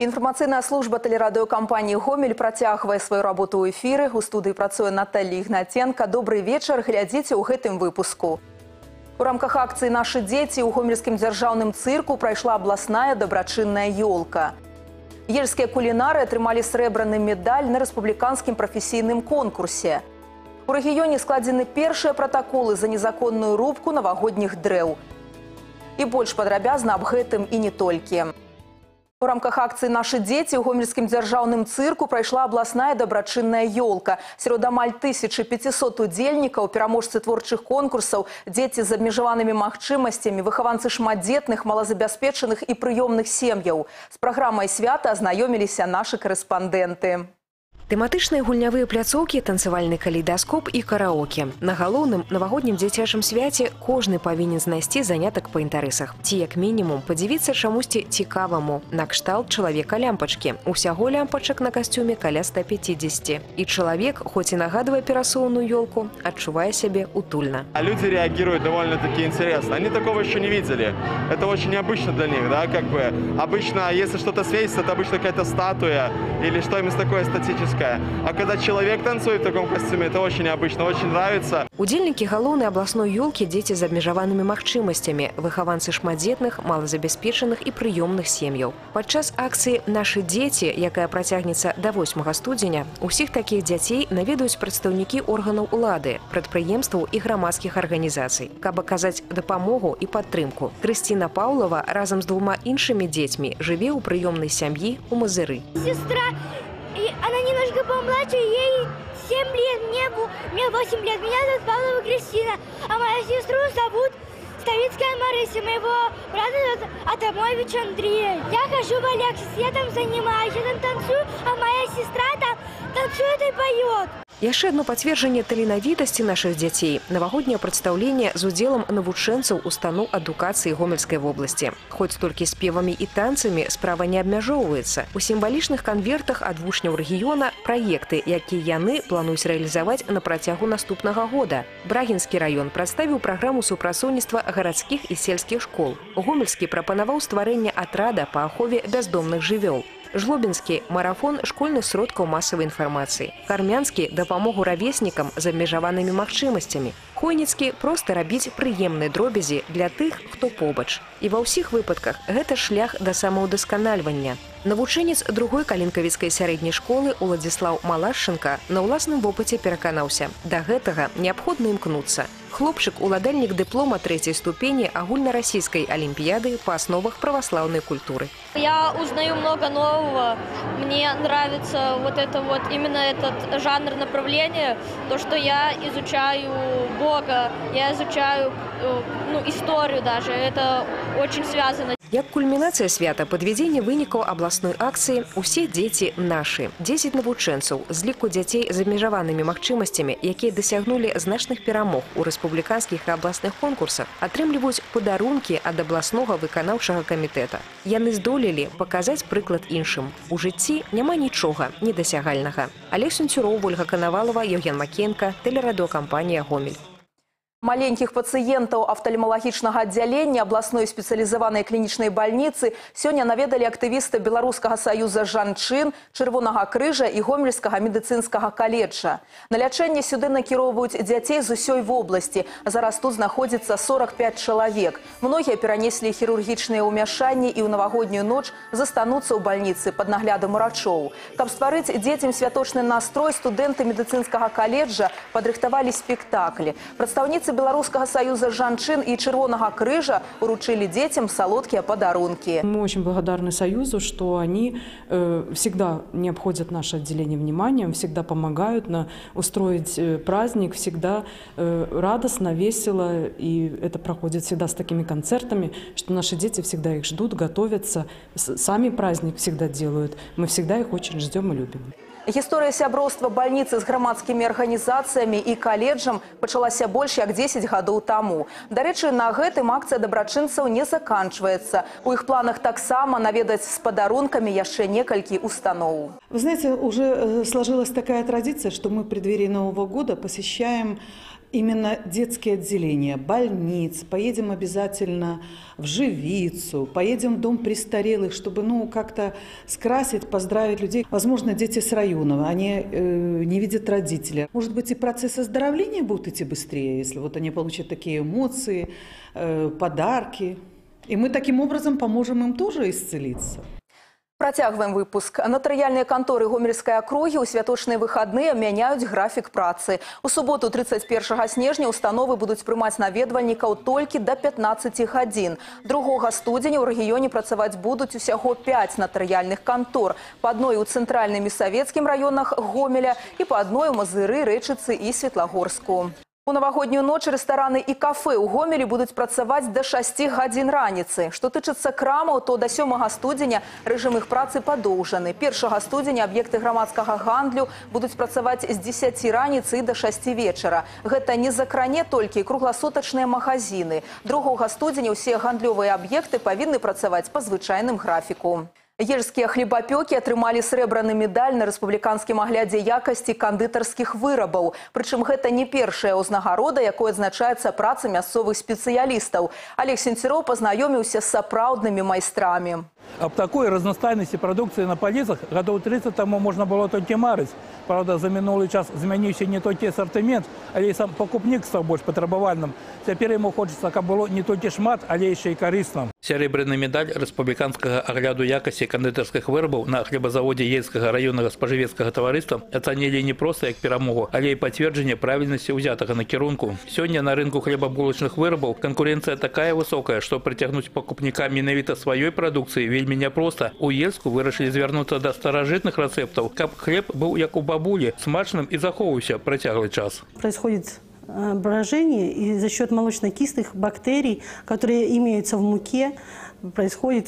Інфармацыйная служба тэлерадыёкампаніі «Гомель» працягвае сваю работу ў эфіры. У студыі працуе Наталья Ігнатенко. Добрый вечар, глядзіце ў гэтым выпуску. У рамках акцыі «Нашы дзеці» ў гомельскім дзяржаўным цырку прайшла абласная дабрачынная ёлка. Ельскія кулінары атрымалі срэбраны медаль на рэспубліканскім прафесійным конкурсе. У рэгіёне складзены першыя пратаколы за незаконную рубку навагодніх дрэў. І больш падрабязна аб гэтым і не толькі. У рамках акцыі «Нашы дзеці» ў гомельскім дзяржаўным цырку прайшла абласная дабрачынная ёлка. Сярод амаль 1500 удзельнікаў, пераможцы творчых конкурсаў, дзеці з абмежаванымі магчымасцямі, выхаванцы шматдзетных, малазабяспечаных і прыёмных сем'яў. З праграмай свята азнаёміліся нашы карэспандэнты. Тэматычныя гульнявыя пляцоўкі, танцавальны калейдаскоп і караоке. На галоўным навагоднім дзіцячым свяце кожны павінен знайсці занятак па інтарэсах. Ці, як мінімум, падзівіцца чамусьці цікаваму. На кшталт чалавека-лямпачкі. Усяго лямпачак на касцюме каля 150. І чалавек, хоць і нагадвае перасоўную ёлку, адчувае сябе утульна. А люди реагируют довольно-таки интересно. Они такого еще не видели. Это очень необычно для них, да, как бы. Обычно, если что-то светится, это обычно какая-то статуя или что-нибудь такое статическое. А когда человек танцует в таком костюме, это очень необычно, очень нравится. Удзельнікі галоўнай абласной ёлкі дзеці з абмежаванымі магчымасцямі, выхаванцы шматдзетных, малазабяспечаных і прыёмных сем'яў. Падчас акцыі «Нашы дзеці», якая працягнецца да 8 студзеня, усіх такіх дзяцей наведаюць прадстаўнікі органаў улады, прадпрыемстваў і грамадскіх арганізацый, каб аказаць дапамогу і падтрымку. Крысціна Паўлова разам з 2 іншымі дзецьмі жыве ў прыёмнай сям'і ў Мазыры. Сестра, и она немножко помладше, ей 7 лет, мне 8 лет. Меня зовут Павлова Кристина, а мою сестру зовут Ставицкая Марыся, моего брата зовут Атамович Андрей. Я хожу в Алексис, я там занимаюсь, я там танцую, а моя сестра там танцует и поет. Яшчэ одно пацверджанне таленавітасці нашых дзяцей – навагодняе прадстаўленне з удзелам навучэнцаў устаноў адукацыі Гомельскай вобласці. Хоць толькі спевамі і танцамі справа не абмяжоўваецца. У сімвалічных канвертах ад вучняў рэгіёна праекты, якія яны плануюць рэалізаваць на працягу наступнага года. Брагінскі раён прадставіў праграму супрацоўніцтва гарадскіх і сельскіх школ. Гомельскі прапанаваў стварэнне атрада па ахове бяздомных жывёл. Жлобінскі – марафон школьных сродкаў масавай інфармацыі. Кармянскі – дапамогу равеснікам з абмежаванымі магчымасцямі. Хойніцкі – проста рабіць прыемныя дробязі для тых, хто побач. І ва ўсіх выпадках гэта шлях да самаўдасканальвання. Навучэнец 2-й калінкавіцкай сярэдняй школы Уладзіслаў Малашченка на ўласным вопыце пераканаўся. Да гэтага неабходна імкнуцца. Хлопчык – уладальнік дыплома 3-й ступені агульнарасійскай алімпіяды па асновах праваслаўнай культуры. Я узнаю много нового. Мне нравится именно этот жанр направления. То, что я изучаю Бога, я изучаю историю даже. Это очень связано. Як кульмінацыя свята падвядзення вынікаў абласной акцыі «Усе дзеці нашы». 10 навучэнцаў з ліку дзяцей з абмежаванымі магчымасцямі, якія дасягнулі значных перамог у рэспубліканскіх і абласных конкурсах, атрымліваюць падарункі ад абласнога выканаўчага камітэта. Яны здолелі паказаць прыклад іншым. У жыцці няма нічога недасягальнага. Олег Сунцюроў, Ольга Канавалова, Евген Макенко, тэлерадыёкампанія «Гомель». Маленьких пациентов офтальмологичного отделения областной специализованной клиничной больницы сегодня наведали активисты Белорусского союза жанчын, Червоного крыжа и Гомельского медицинского колледжа. На лечение сюда накировывают детей из усей в области. Зараз тут находится 45 человек. Многие перенесли хирургичные умяшания и в новогоднюю ночь застанутся в больнице под наглядом врачов. Каб стварыць детям святочный настрой, студенты медицинского колледжа подрыхтовали спектакли. Представницы Белорусского союза жанчын и Червоного крыжа уручили детям солодкие подарунки. Мы очень благодарны Союзу, что они всегда не обходят наше отделение вниманием, всегда помогают устроить праздник, всегда радостно, весело. И это проходит всегда с такими концертами, что наши дети всегда их ждут, готовятся, сами праздник всегда делают. Мы всегда их очень ждем и любим. Гісторыя сяброўства больницы з грамадскімі арганізацыямі і каледжам пачалася больш як 10 гадоў таму. Дарэчы, на гэтым акцыя дабрачынцаў не заканчваецца. У іх планах таксама наведаць з падарункамі яшчэ некалькі устаноў. Вы знаете, уже сложилась такая традиция, что мы в преддверии Нового года посещаем именно детские отделения, больниц. Поедем обязательно в Живицу, поедем в дом престарелых, чтобы как-то скрасить, поздравить людей. Возможно, дети с районов, они не видят родителей. Может быть, и процесс оздоровления будет идти быстрее, если вот они получат такие эмоции, подарки. И мы таким образом поможем им тоже исцелиться. Працягваем выпуск. Нотарыяльныя канторы Гомельскай акругі ў святочныя выхадныя мяняюць графік працы. У суботу 31 снежня установы будуць прымаць наведвальнікаў толькі до 15 гадзін. 2 студзеня ў рэгіёне працаваць будуць усяго 5 нотарыяльных кантор. Па адной у цэнтральным і савецкім раёнах Гомеля і па адной у Мазыры, Рэчыцы і Светлагорску. У новогоднюю ноч рэстараны і кафе ў Гомелі будуць працаваць до 6 гадзін раніцы. Што тычыцца крамаў, то до 7 студзеня рэжым іх працы падоўжаны. 1 студзеня аб'екты грамадскага гандлю будуць працаваць з 10 раніцы до 6 вечара. Гэта не закране толькі кругласутачныя магазины. 2 студзеня ўсе гандлёвыя аб'екты павінны працаваць па звычайным графіку. Ежскія хлебапёкі атрымалі срэбраны медаль на рэспубліканскім аглядзе якасці кандытарскіх вырабаў. Прычым гэта не першая ўзнагарода, якой адзначаецца праца мясцовых спецыялістаў. Олег Сенцюроў пазнаёміўся з сапраўднымі майстрамі. Об такой разнастайнасці прадукцыі на паліцах гадоў 30 таму можна было толькі марыць. Правда, за мінулы час змяніўся не толькі асартымент, але і сам пакупнік стаў больш патрабавальным. Цяпер яму хочацца, каб было не толькі шмат, але яшчэ і карысна. Серебряны медаль рэспубліканскага агляду якасці кандытарскіх вырабаў на хлебазаводзе Ельскага раённага спажывецкага таварыства ацанілі не проста як перамогу, але і пацверджанне правільнасці ўзятага накірунку. Сёння на рынку хлебабулачных вырабаў канкурэнцыя такая высокая, што прыцягнуць пакупніка менавіта сваёй прадукцыі вельмі няпроста. У Ельску вырашылі звярнуцца да старажытных рэцэптаў, каб хлеб быў як у бабулі, смачным і захоўваўся працяглы час. Происходит брожение, и за счет молочно-кислых бактерий, которые имеются в муке, происходит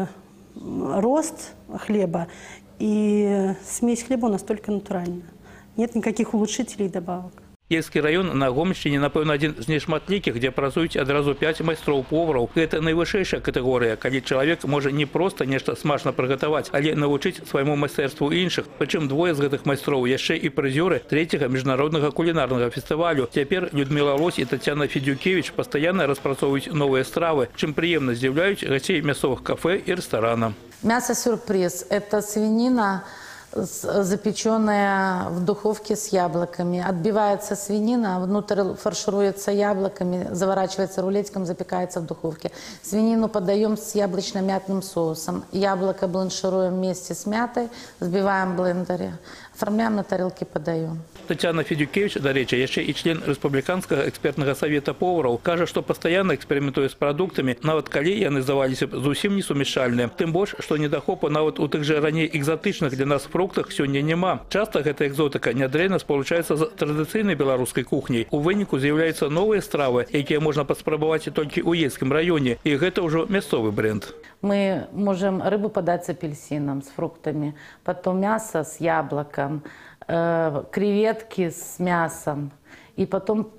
рост хлеба, и смесь хлеба у нас только натуральная. Нет никаких улучшителей и добавок. Ельскі раён на Гомельшчыне, напэўна, адзін з нешматлікіх, дзе працуюць адразу 5 майстроў-повараў. Гэта найвышэйшая катэгорыя, калі чалавек можа не проста нешта смачна прыгатаваць, але навучыць свайму майстэрству іншых. Прычым двое з гэтых майстроў яшчэ і прызёры 3-го міжнароднага кулінарнага фестывалю. Цяпер Людмила Лось і Тацяна Федюкевіч пастаянна распрацоўваюць новыя стравы, чым прыемна здзіўляюць гасцей мясцовых кафе і рэстарана. Мясо-сюрприз – это свинина, запеченная в духовке с яблоками. Отбивается свинина, внутрь фаршируется яблоками, заворачивается рулетиком, запекается в духовке. Свинину подаем с яблочно-мятным соусом. Яблоко бланшируем вместе с мятой, взбиваем в блендере. Оформляем на тарелке, подаем. Тацяна Федюкевич, до речи, яшчэ і член рэспубліканскага экспертнага савета повараў, кажа, што пастаянна эксперыментуе з прадуктамі, нават калі яны здаваліся б зусім несумяшальныя. Тым больш, што недахопу нават у тых жа раней экзатычных для нас фруктах сёння няма. Часта гэта экзотыка нядрэнна спалучаецца з традыцыйнай беларускай кухняй. У выніку з'яўляюцца новыя стравы, якія можна паспрабаваць толькі ў Ельскім раёне, і гэта ўжо мясцовы бренд. Мы можем рыбу подать с апельсином, с фруктами, потом мясо с яблоком, креветки с мясом. И потом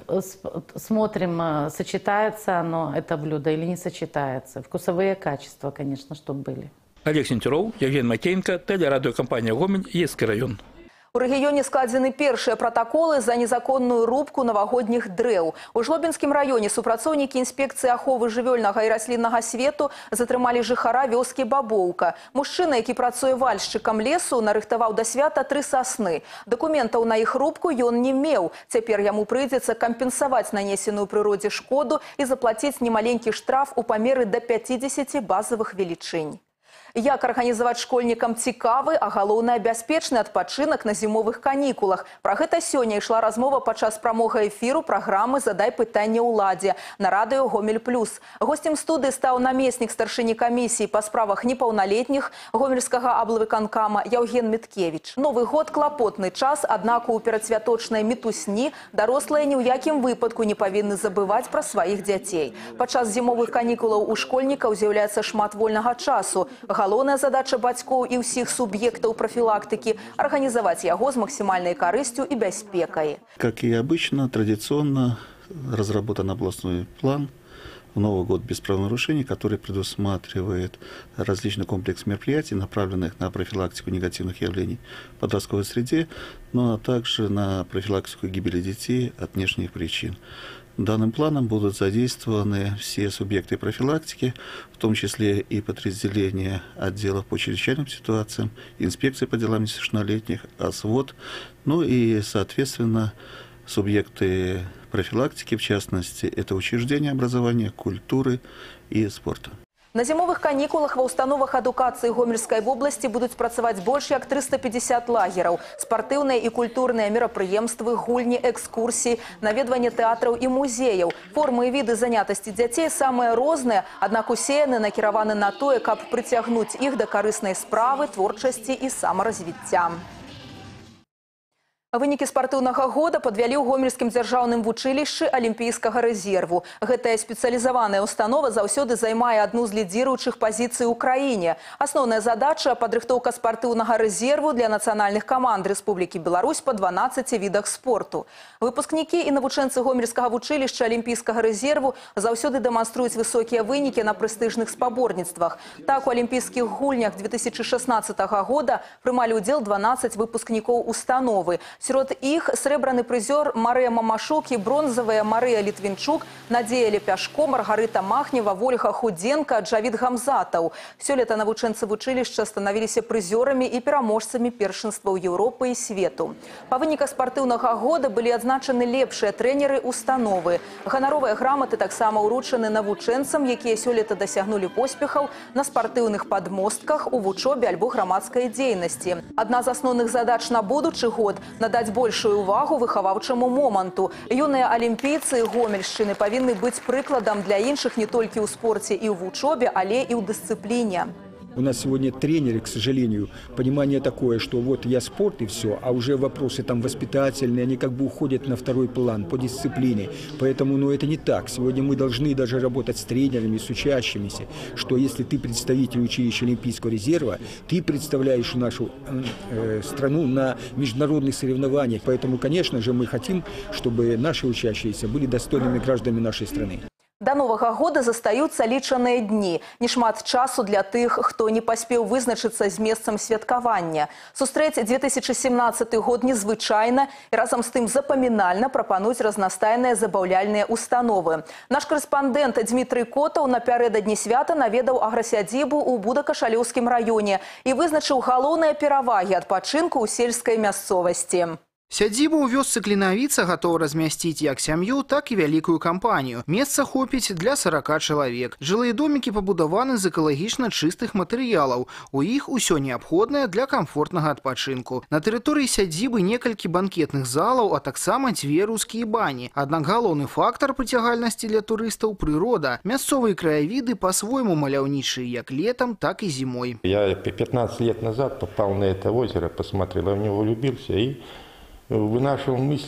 смотрим, сочетается оно, это блюдо, или не сочетается. Вкусовые качества, конечно, чтобы были. Олег Сенцюроў, Евген Макеенко, телерадиокомпания «Гомель», Ельский район. У рэгіёне складзены першыя пратаколы за незаконную рубку навагодніх дрэў. У Жлобінскім раёне супрацоўнікі інспекцыі аховы жывёльнага і расліннага свету затрымалі жыхара вёскі Бабоўка. Мужчына, які працуе вальшчыкам лесу, нарыхтаваў да свята 3 сасны. Дакументаў на іх рубку ён не меў. Цяпер яму прыйдзецца кампенсаваць нанесеную прыродзе шкоду і заплаціць немаленькі штраф у памеры да 50 базавых велічынь. Як арганізаваць школьнікам цікавы, а галоўнае бяспечны адпачынак на зімовых канікулах. Пра гэта сёння ішла размова падчас прамога эфіру праграмы «Задай пытанне ўладзе» на радыё «Гомель плюс». Госцем студыі стаў намеснік старшыні камісіі па справах непаўналетніх гомельскага аблвыканкама Яўген Міткевіч. Новы год – клапотны час, аднак у перадсвяточнай мітусні дарослыя ні ў якім выпадку не павінны забываць пра сваіх дзяцей. Падчас зімовых канікулаў у школьнікаў з'яўляецца шмат вольнага часу. Галоўная задача бацькоў і ўсіх суб'ектаў профилактики – организовать его с максимальной корыстью и бяспекой. Как и обычно, традиционно разработан областной план в Новый год без правонарушений, который предусматривает различный комплекс мероприятий, направленных на профилактику негативных явлений в подростковой среде, но также на профилактику гибели детей от внешних причин. Данным планом будут задействованы все субъекты профилактики, в том числе и подразделения отделов по чрезвычайным ситуациям, инспекции по делам несовершеннолетних, ОСВОД, ну и, соответственно, субъекты профилактики, в частности, это учреждения образования, культуры и спорта. На зимовых канікулах ва установах адукацыі Гомельскай вобласці будуць працаваць больш як 350 лагераў. Спартыўныя і культурныя мерапрыемствы, гульні, экскурсіі, наведванне тэатраў і музеяў. Формы і віды занятасці дзяцей самыя розныя, аднак усе яны накіраваны на тое, каб прыцягнуць іх да карыснай справы, творчасці і самаразвіцця. Вынікі спартыўнага года падвялі ў Гомельскім дзяржаўным вучылішчы Алімпійскага рэзерву. Гэтая спецыялізаваная установа заўсёды займае адну з лідзіруючых пазіцый у краіне. Асноўная задача – падрыхтоўка спартыўнага рэзерву для нацыянальных каманд Рэспублікі Беларусь па 12 відах спорту. Выпускнікі і навучэнцы Гомельскага вучылішча Алімпійскага рэзерву заўсёды дэманструюць высокія вынікі на прэстыжных спаборніцтвах. Так, у алімпійскіх гульнях 2016 года прымалі ўдзел 12 выпускнікоў установы. Сярод іх срэбраны прызёр Марыя Мамашук і бронзавыя Марыя Літвінчук, Надзея Лепяшко, Маргарыта Махнева, Вольга Худзенка, Джавід Гамзатаў. Сёлета навучэнцы вучылішча станавіліся прызёрамі і пераможцамі першынстваў Еўропы і свету. Па выніках спартыўнага года былі адзначаны лепшыя трэнеры установы. Ганаровыя граматы таксама ўручаны навучэнцам, якія сёлета дасягнулі поспехаў на спартыўных падмостках, у вучобе альбо грамадскай дзейнасці. Адна з асноўных задач на будучы год – надаць большую увагу выхаваўчаму моманту. Юныя алімпійцы Гомельшчыны павінны быць прыкладам для іншых не толькі ў спорце і ў вучобе, але і ў дысцыпліне. У нас сегодня тренеры, к сожалению, понимание такое, что вот я спорт и все, а уже вопросы там воспитательные, они как бы уходят на второй план по дисциплине. Поэтому, это не так. Сегодня мы должны даже работать с тренерами, с учащимися, что если ты представитель училища Олимпийского резерва, ты представляешь нашу страну на международных соревнованиях. Поэтому, конечно же, мы хотим, чтобы наши учащиеся были достойными гражданами нашей страны. До Новага года застаюцца лічаныя дні. Нешмат часу для тых, хто не паспеў вызначыцца з месцам святкавання. Сустрэць 2017 год незвычайна і разам з тым запамінальна прапануюць разнастайныя забаўляльныя установы. Наш корэспандэнт Дмітрый Котаў напярэдадні свята наведаў аграсядзібу ў Будакашалёўскім раёне і вызначыў галоўныя перавагі адпачынку ў сельскай мясцовасці. Сядзіба ў вёсцы Клінавіца гатова размясціць як сям'ю, так і вялікую кампанію. Месца хопіць для 40 чалавек. Жылыя домікі пабудаваны з экалагічна чыстых матэрыялаў. У іх усё неабходнае для камфортнага адпачынку. На тэрыторыі сядзібы некалькі банкетных залаў, а таксама 2 рускія бані. Аднак галоўны фактар прыцягальнасці для турыстаў – прырода. Мясцовыя краявіды па-свойму маляўнічыя як летом, так і зімой. Я 15 лет назад попал на это озеро, посмотрел, я в него влюбился и вынашивал мысль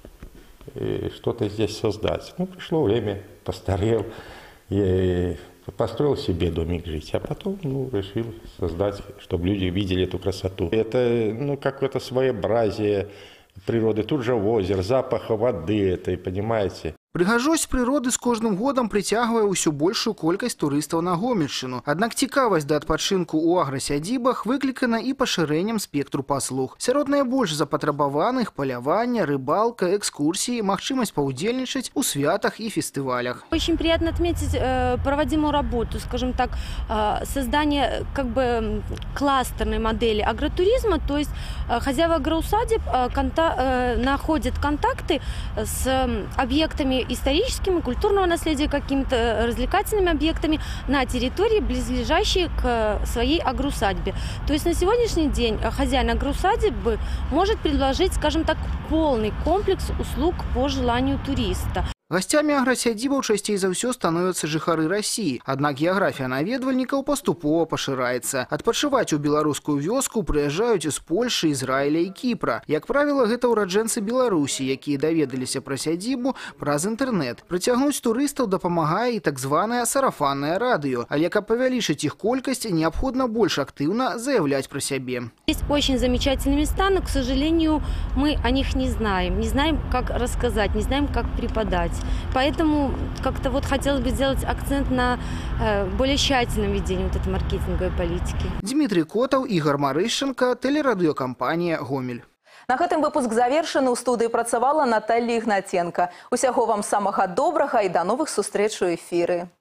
что-то здесь создать. Пришло время, постарел, я построил себе домик жить, а потом решил создать, чтобы люди видели эту красоту. Это какое-то своеобразие природы. Тут же озеро, запах воды, это, понимаете. Прыгажосць прыроды з кожным годам прыцягвае ўсё большую колькасць турыстаў на Гомельшчыну. Аднак цікавасць да адпачынку ў аграсядзібах выклікана і пашырэннем спектру паслуг. Сярод найбольш запатрабаваных паляванне, рыбалка, экскурсіі, магчымасць паўдзельнічаць у святах і фестывалях. Очень приятно отметить проводимую работу, скажем так, создание кластерной модели агротуризма, то есть хозяева агроусадеб находят контакты с объектами историческими, культурного наследия, какими-то развлекательными объектами на территории, близлежащей к своей агроусадьбе. То есть на сегодняшний день хозяин агроусадьбы может предложить, скажем так, полный комплекс услуг по желанию туриста. Гостями агросядзібаў часцей за ўсё становятся жыхары России. Аднак геаграфія наведвальнікаў паступова пашыраецца. Адпачываць у беларускую вёску прыязджаюць з Польши, Ізраіля і Кіпра. Як правіла, гэта ўраджэнцы Беларусі, якія даведаліся пра сядзібу праз інтэрнэт. Прыцягнуць турыстаў дапамагае і так званае сарафаннае радыё. Але каб павялічыць іх колькасць, неабходна больш актыўна заявляць пра сябе. Есть очень замечательные места, но, к сожалению, мы о них не знаем. Не знаем, как рассказать, не знаем, как преподать. Поэтому как-то вот хотелось бы сделать акцент на более тщательном ведении вот этой маркетинговой политики. Дмитрий Котов, Игорь Марыщенко, телерадиокомпания «Гомель». На гэтым выпуск завершаны. У студыі працавала Наталья Ігнатенка. Усяго вам самага добрага і да новых сустрэч у эфіры.